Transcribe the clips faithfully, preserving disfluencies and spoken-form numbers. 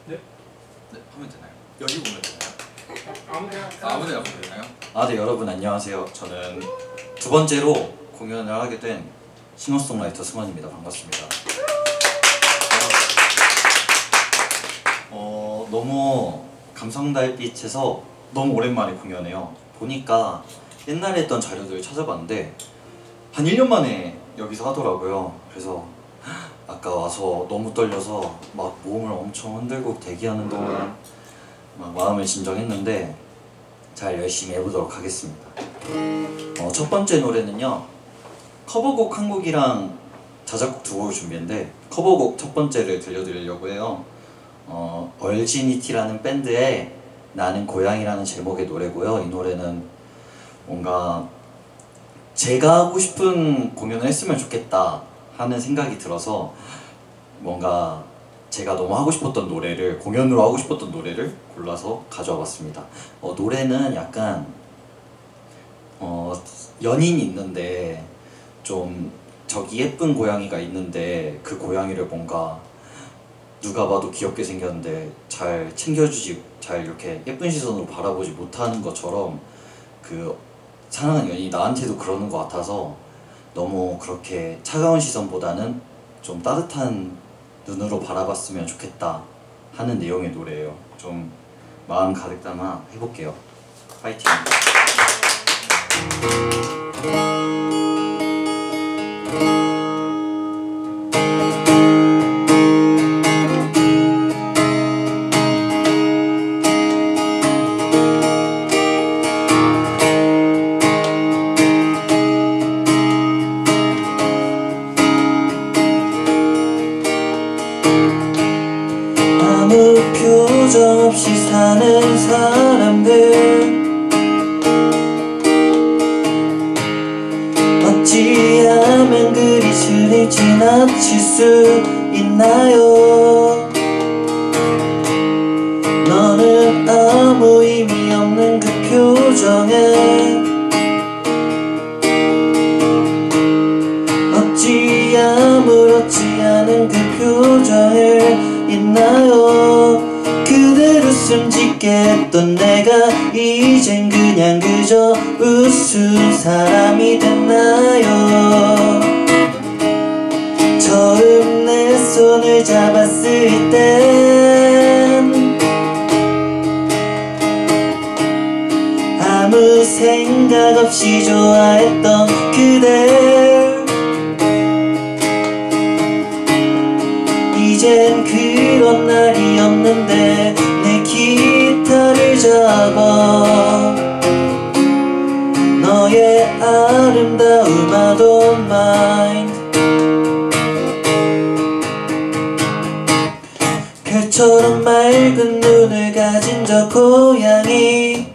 네? 네, 하면 되나요? 여기 보면 되나요? 아무데나 아, 아무데나 보면 되나요? 아, 네, 여러분 안녕하세요. 저는 두 번째로 공연을 하게 된 싱어송라이터 승원입니다. 반갑습니다. 어, 너무 감성달빛에서 너무 오랜만에 공연해요. 보니까 옛날에 했던 자료들을 찾아봤는데 한 일 년 만에 여기서 하더라고요. 그래서 아까 와서 너무 떨려서 막 몸을 엄청 흔들고 대기하는 동안 막 마음을 진정했는데 잘 열심히 해보도록 하겠습니다. 어, 첫 번째 노래는요, 커버곡 한 곡이랑 자작곡 두 곡을 준비했는데 커버곡 첫 번째를 들려드리려고 해요. 어, 얼지니티라는 밴드의 나는 고양이라는 제목의 노래고요. 이 노래는 뭔가 제가 하고 싶은 공연을 했으면 좋겠다 하는 생각이 들어서 뭔가 제가 너무 하고 싶었던 노래를, 공연으로 하고 싶었던 노래를 골라서 가져와 봤습니다. 어, 노래는 약간 어, 연인이 있는데 좀 저기 예쁜 고양이가 있는데 그 고양이를 뭔가 누가 봐도 귀엽게 생겼는데 잘 챙겨주지, 잘 이렇게 예쁜 시선으로 바라보지 못하는 것처럼 그 사랑하는 연인이 나한테도 그러는 것 같아서 너무 그렇게 차가운 시선보다는 좀 따뜻한 눈으로 바라봤으면 좋겠다 하는 내용의 노래예요. 좀 마음 가득 담아 해볼게요. 파이팅! 아무 표정 없이 사는 사람들, 어찌하면 그리 슬이 지나칠 수 있나요? 너는 아무 의미 없는 그 표정에 어찌 아무렇지 않은 그 표정을 있나요? 그댈 웃음 짓게 했던 내가 이젠 그냥 그저 웃을 사람이 됐나요? 처음 내 손을 잡았을 땐 아무 생각 없이 좋아했던 그댈 이젠 그런 날이 없는데 내 기타를 잡아 너의 아름다움 I don't mind. 별처럼 맑은 눈을 가진 저 고양이,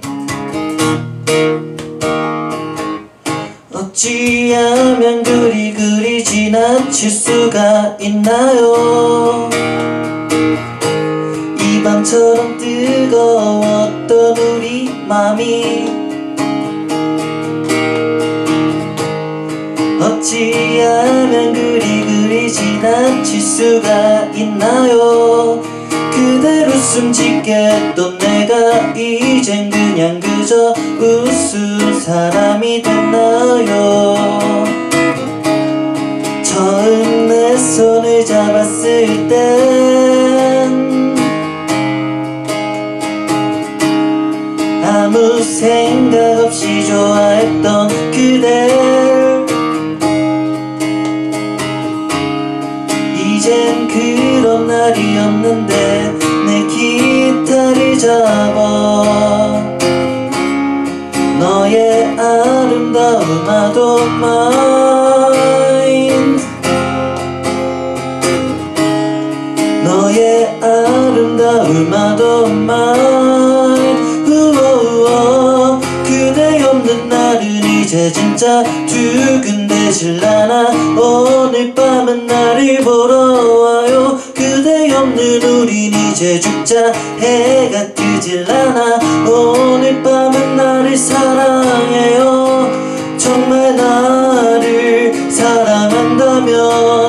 어찌하면 그리 그리 지나칠 수가 있나요? 이 밤처럼 뜨거웠던 우리 맘이 어찌하면 그리 그리 지나칠 수가 있나요? 그댈 웃음 짓게 했던 내가 이젠 그냥 그저 웃을 사람이 됐나요? 처음 내 손을 잡았을 땐 아무 생각 없이 좋아했던 그댈 이젠 그런 날이 없는데 내 기타를 잡아 너의 아름다움 I don't mind. 너의 아름다움 I don't mind. 우오우오. 그대 없는 날은 이제 진짜 두근대질 않아. 오늘 밤은 나를 보러 와요. 그대 없는 우린 이제 죽자. 해가 뜨질 않아. 오늘 밤은 나를 사랑해요. 정말 나를 사랑한다면